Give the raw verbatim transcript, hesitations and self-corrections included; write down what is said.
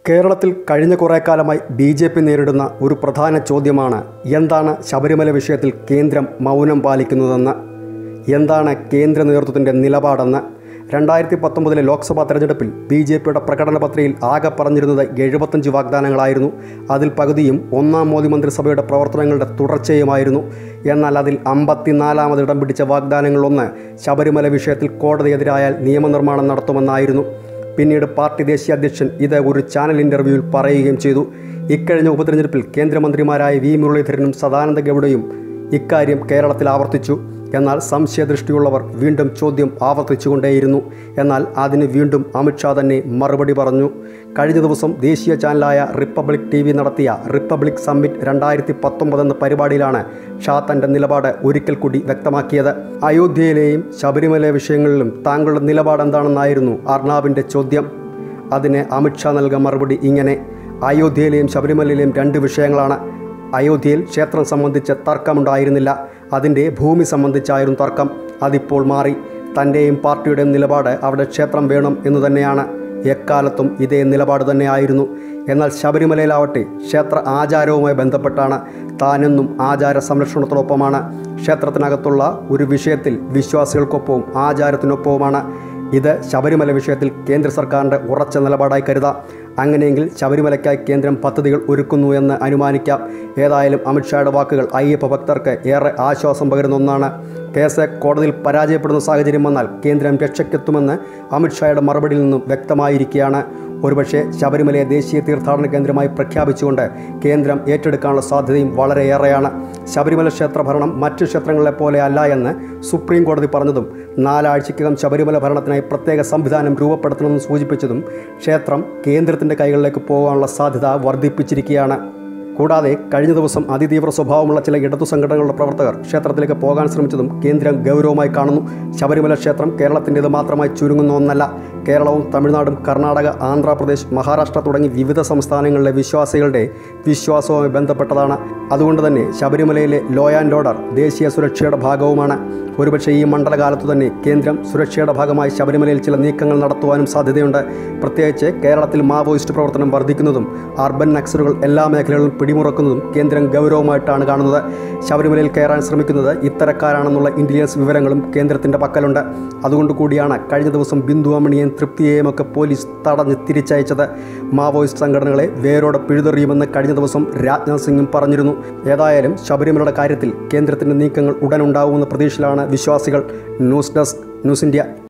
കേരളത്തിൽ കഴിഞ്ഞ കുറേ കാലമായി ബി ജെ പി നേരിടുന്ന ഒരു പ്രധാന ചോദ്യമാണ് എന്താണ് ശബരിമല വിഷയത്തിൽ കേന്ദ്രം മൗനം പാലിക്കുന്നതെന്ന്. എന്താണ് കേന്ദ്ര നേതൃത്വത്തിൻ്റെ നിലപാടെന്ന്. രണ്ടായിരത്തി പത്തൊമ്പതിലെ ലോക്സഭാ തെരഞ്ഞെടുപ്പിൽ ബി ജെ പിയുടെ പ്രകടന പത്രികയിൽ ആകെ പറഞ്ഞിരുന്നത് എഴുപത്തഞ്ച് വാഗ്ദാനങ്ങളായിരുന്നു. അതിൽ പകുതിയും ഒന്നാം മോദി മന്ത്രിസഭയുടെ പ്രവർത്തനങ്ങളുടെ തുടർച്ചയുമായിരുന്നു. എന്നാൽ അതിൽ അമ്പത്തിനാലാമത് ഇടം പിടിച്ച വാഗ്ദാനങ്ങളൊന്ന് ശബരിമല വിഷയത്തിൽ കോടതിയെതിരായാൽ നിയമനിർമ്മാണം നടത്തുമെന്നായിരുന്നു. പിന്നീട് പാർട്ടി ദേശീയ അധ്യക്ഷൻ ഇത് ഒരു ചാനൽ ഇൻ്റർവ്യൂവിൽ പറയുകയും ചെയ്തു. ഇക്കഴിഞ്ഞ ഉപതെരഞ്ഞെടുപ്പിൽ കേന്ദ്രമന്ത്രിമാരായ വി മുരളീധരനും സദാനന്ദ ഗൗഡയും ഇക്കാര്യം കേരളത്തിൽ ആവർത്തിച്ചു. എന്നാൽ സംശയദൃഷ്ടിയുള്ളവർ വീണ്ടും ചോദ്യം ആവർത്തിച്ചുകൊണ്ടേയിരുന്നു. എന്നാൽ അതിന് വീണ്ടും അമിത്ഷാ തന്നെ മറുപടി പറഞ്ഞു. കഴിഞ്ഞ ദിവസം ദേശീയ ചാനലായ റിപ്പബ്ലിക് ടി വി നടത്തിയ റിപ്പബ്ലിക് സമ്മിറ്റ് രണ്ടായിരത്തി പത്തൊമ്പത് എന്ന പരിപാടിയിലാണ് ഷാ തൻ്റെ നിലപാട് ഒരിക്കൽ കൂടി വ്യക്തമാക്കിയത്. അയോധ്യയിലെയും ശബരിമല വിഷയങ്ങളിലും താങ്കളുടെ നിലപാട് എന്താണെന്നായിരുന്നു അർണാബിൻ്റെ ചോദ്യം. അതിന് അമിത്ഷാ നൽകിയ മറുപടി ഇങ്ങനെ: അയോധ്യയിലെയും ശബരിമലയിലെയും രണ്ട് വിഷയങ്ങളാണ്. അയോധ്യയിൽ ക്ഷേത്രം സംബന്ധിച്ച് തർക്കമുണ്ടായിരുന്നില്ല. അതിൻ്റെ ഭൂമി സംബന്ധിച്ചായിരുന്നു തർക്കം. അതിപ്പോൾ മാറി. തൻ്റെയും പാർട്ടിയുടെയും നിലപാട് അവിടെ ക്ഷേത്രം വേണം എന്നു തന്നെയാണ്. എക്കാലത്തും ഇതേ നിലപാട് തന്നെയായിരുന്നു. എന്നാൽ ശബരിമലയിലാവട്ടെ ക്ഷേത്ര ആചാരവുമായി ബന്ധപ്പെട്ടാണ്. താനെന്നും ആചാര സംരക്ഷണത്തോടൊപ്പമാണ്. ക്ഷേത്രത്തിനകത്തുള്ള ഒരു വിഷയത്തിൽ വിശ്വാസികൾക്കൊപ്പവും ആചാരത്തിനൊപ്പവുമാണ്. ഇത് ശബരിമല വിഷയത്തിൽ കേന്ദ്ര സർക്കാരിൻ്റെ ഉറച്ച നിലപാടായി കരുതാം. അങ്ങനെയെങ്കിൽ ശബരിമലയ്ക്കായി കേന്ദ്രം പദ്ധതികൾ ഒരുക്കുന്നു എന്ന് അനുമാനിക്കാം. ഏതായാലും അമിത്ഷായുടെ വാക്കുകൾ അയ്യപ്പ ഭക്തർക്ക് ഏറെ ആശ്വാസം പകരുന്ന ഒന്നാണ്. കേസ് കോടതിയിൽ പരാജയപ്പെടുന്ന സാഹചര്യം വന്നാൽ കേന്ദ്രം രക്ഷയ്ക്കെത്തുമെന്ന് അമിത്ഷായുടെ മറുപടിയിൽ നിന്നും വ്യക്തമായിരിക്കുകയാണ്. ഒരുപക്ഷെ ശബരിമലയെ ദേശീയ തീർത്ഥാടന കേന്ദ്രമായി പ്രഖ്യാപിച്ചുകൊണ്ട് കേന്ദ്രം ഏറ്റെടുക്കാനുള്ള സാധ്യതയും വളരെയേറെയാണ്. ശബരിമല ക്ഷേത്ര ഭരണം മറ്റ് ക്ഷേത്രങ്ങളെ പോലെ അല്ല എന്ന് സുപ്രീം കോടതി പറഞ്ഞതും നാലാഴ്ചയ്ക്കകം ശബരിമല ഭരണത്തിനായി പ്രത്യേക സംവിധാനം രൂപപ്പെടുത്തണമെന്ന് സൂചിപ്പിച്ചതും ക്ഷേത്രം കേന്ദ്രത്തിൻ്റെ കൈകളിലേക്ക് പോകാനുള്ള സാധ്യത വർദ്ധിപ്പിച്ചിരിക്കുകയാണ്. കൂടാതെ കഴിഞ്ഞ ദിവസം അതിതീവ്ര സ്വഭാവമുള്ള ചില ഇടതു സംഘടനകളുടെ പ്രവർത്തകർ ക്ഷേത്രത്തിലേക്ക് പോകാൻ ശ്രമിച്ചതും കേന്ദ്രം ഗൗരവമായി കാണുന്നു. ശബരിമല ക്ഷേത്രം കേരളത്തിൻ്റേത് മാത്രമായി ചുരുങ്ങുന്ന ഒന്നല്ല. കേരളവും തമിഴ്നാടും കർണാടക, ആന്ധ്രാപ്രദേശ്, മഹാരാഷ്ട്ര തുടങ്ങി വിവിധ സംസ്ഥാനങ്ങളിലെ വിശ്വാസികളുടെ വിശ്വാസവുമായി ബന്ധപ്പെട്ടതാണ്. അതുകൊണ്ട് തന്നെ ശബരിമലയിലെ ലോ ആൻഡ് ഓർഡർ ദേശീയ സുരക്ഷയുടെ ഭാഗവുമാണ്. ഒരുപക്ഷെ ഈ മണ്ഡലകാലത്തു തന്നെ കേന്ദ്രം സുരക്ഷയുടെ ഭാഗമായി ശബരിമലയിൽ ചില നീക്കങ്ങൾ നടത്തുവാനും സാധ്യതയുണ്ട്. പ്രത്യേകിച്ച് കേരളത്തിൽ മാവോയിസ്റ്റ് പ്രവർത്തനം വർദ്ധിക്കുന്നതും അർബൻ നക്സലുകൾ എല്ലാ മേഖലകളിലും പിടിമുറക്കുന്നതും കേന്ദ്രം ഗൗരവമായിട്ടാണ് കാണുന്നത്. ശബരിമലയിൽ കയറാൻ ശ്രമിക്കുന്നത് ഇത്തരക്കാരാണെന്നുള്ള ഇൻ്റലിജൻസ് വിവരങ്ങളും കേന്ദ്രത്തിൻ്റെ പക്കലുണ്ട്. അതുകൊണ്ട് കൂടിയാണ് കഴിഞ്ഞ ദിവസം ബിന്ദു അമ്മണിയെയും തൃപ്തിയെയും ഒക്കെ പോലീസ് തടഞ്ഞ് തിരിച്ചയച്ചത്. മാവോയിസ്റ്റ് സംഘടനകളെ വേരോടെ പിഴുതെറിയുമെന്ന് കഴിഞ്ഞ ദിവസം രാജ്നാഥ് സിംഗും പറഞ്ഞിരുന്നു. ഏതായാലും ശബരിമലയുടെ കാര്യത്തിൽ കേന്ദ്രത്തിൻ്റെ നീക്കങ്ങൾ ഉടനുണ്ടാവുമെന്ന പ്രതീക്ഷയിലാണ് വിശ്വാസികൾ. News desk, news India.